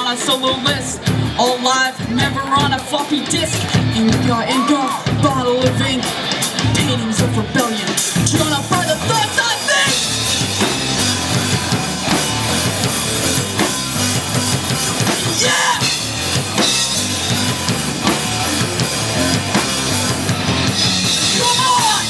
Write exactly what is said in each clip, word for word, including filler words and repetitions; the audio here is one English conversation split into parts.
on a solo list. All live, never on a floppy disk. Inca, Inca, bottle of ink. Paintings of rebellion, drawn up by the thoughts I think. Yeah! Come on!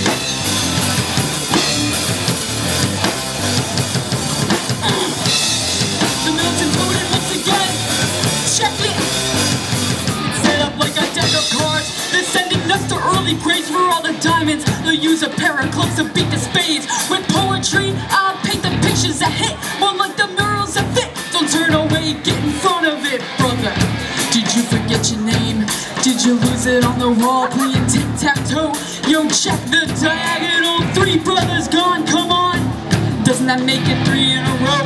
The militant voted once again. Check it! Set up like a deck of cards. They're sending us to early grades for all the diamonds. They'll use a pair of clubs to beat the spades. With poetry, I'll paint the pictures that hit. More like the murals that fit. Don't turn away, get in front of it, brother. Did you forget your name? Did you lose it on the wall playing tic-tac-toe? Yo, check the diagonal. Three brothers gone, come on. Doesn't that make it three in a row?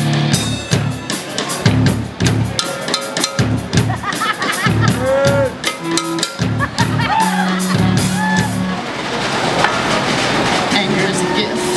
Anger is a gift.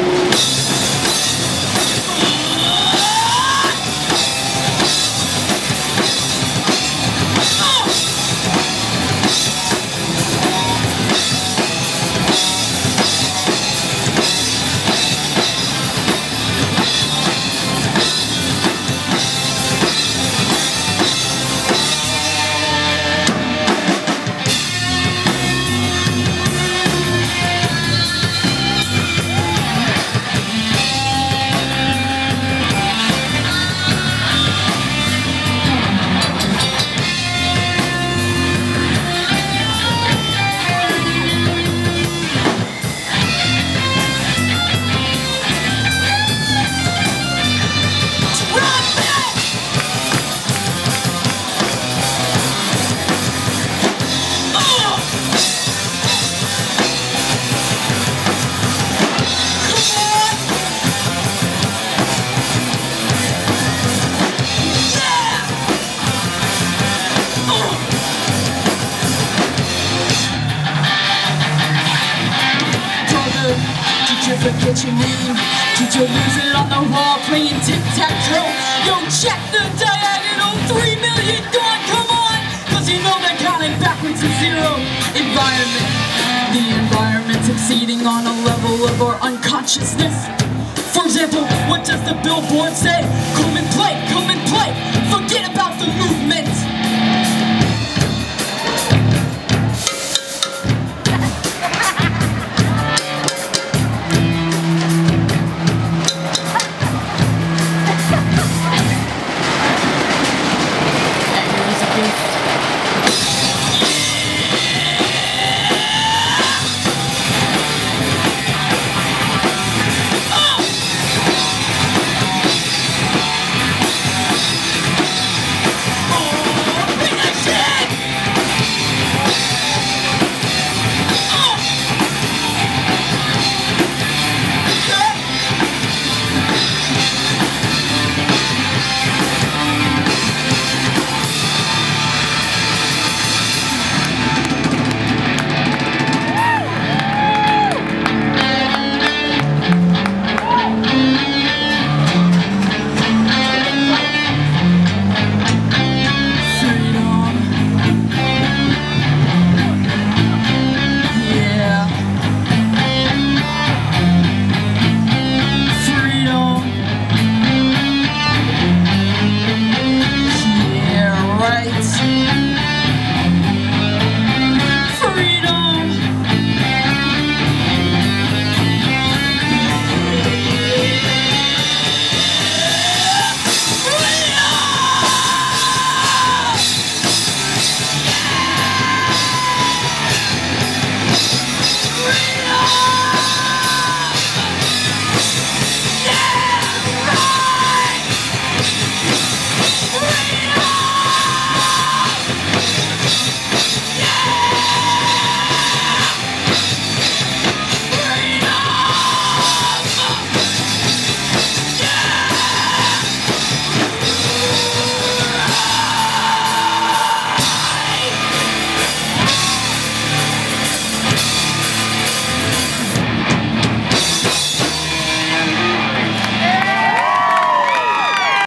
Forget your name. Did you lose it on the wall playing tic-tac-toe? Yo, check the diagonal. Three million gone, come on. Cause you know they're counting backwards to zero. Environment. The environment's exceeding on a level of our unconsciousness. For example, what does the billboard say? Come and play, come and play. Forget about the movement.